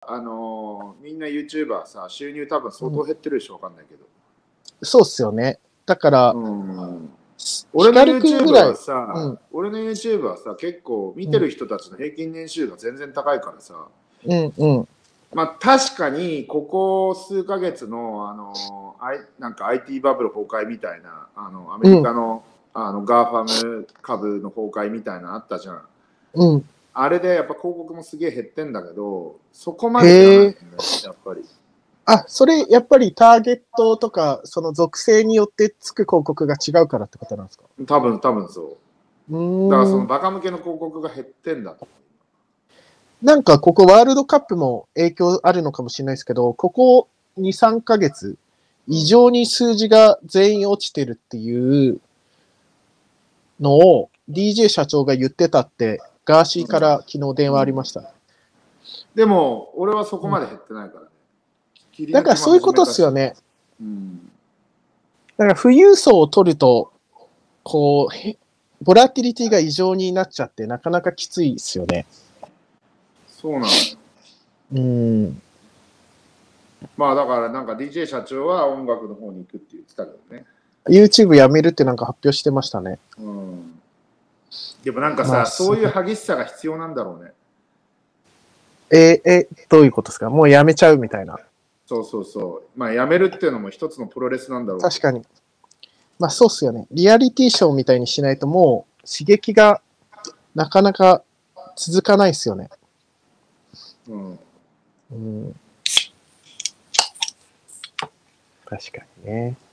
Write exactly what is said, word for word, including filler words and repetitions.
あのー、みんな YouTuber さ、収入多分相当減ってるでしょ、わかんないけど。 そうっすよね。だから、 うん、俺の YouTube はさ、 うん、 俺の YouTube はさ、結構見てる人たちの平均年収が全然高いからさ、 うんうん。 まあ確かにここ数ヶ月のあのなんか アイティー バブル崩壊みたいな、あのアメリカの、うん、あのガーファム株の崩壊みたいなのあったじゃん。 うん。 あれでやっぱ広告もすげえ減ってんだけど、そこまでじゃないよね、やっぱり。 あ、それやっぱりターゲットとかその属性によってつく広告が違うからってことなんですか？ 多分多分そう。 うん。 だからそのバカ向けの広告が減ってんだと。 なんかここワールドカップも影響あるのかもしれないですけど、ここに、さんかげつ異常に数字が全員落ちてるっていうのを ディージェー 社長が言ってたってガーシーから昨日電話ありました。うんうん、 でも俺はそこまで減ってないからね。 うん、だからそういうことっすよね。 うん、 だから富裕層を取ると、こう、ボラティリティが異常になっちゃってなかなかきついですよね。 そうなの。 うん。 まあだからなんか ディージェー 社長は音楽の方に行くって言ってたけどね。 YouTube やめるってなんか発表してましたね。 うん。でもなんかさ、まあ、そういう激しさが必要なんだろうね。 え、え、どういうことですか？もうやめちゃうみたいな。 そうそうそう。まあやめるっていうのも一つのプロレスなんだろう。 確かに。まあそうっすよね。リアリティショーみたいにしないともう刺激がなかなか続かないっすよね。うん。うん、確かにね。